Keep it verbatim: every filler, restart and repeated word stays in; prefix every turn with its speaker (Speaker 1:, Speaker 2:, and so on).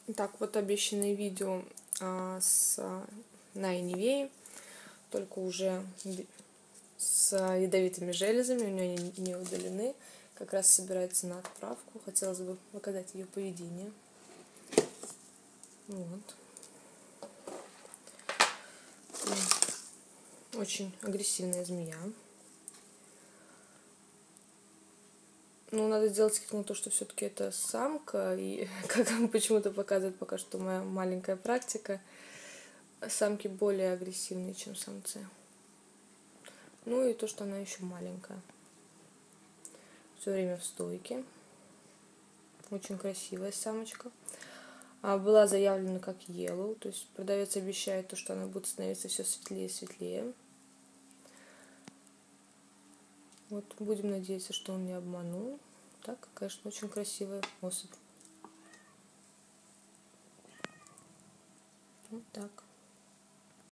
Speaker 1: Так, вот обещанное видео а, с Найнивей, только уже с ядовитыми железами, у нее не, не удалены. Как раз собирается на отправку. Хотелось бы показать ее поведение. Вот. Очень агрессивная змея. Ну, надо сделать скидку на то, что все-таки это самка, и как почему-то показывает пока что моя маленькая практика, самки более агрессивные, чем самцы. Ну и то, что она еще маленькая. Все время в стойке. Очень красивая самочка. А была заявлена как yellow, то есть продавец обещает то, что она будет становиться все светлее и светлее. Вот будем надеяться, что он не обманул. Так, конечно, очень красивая особь. Вот так.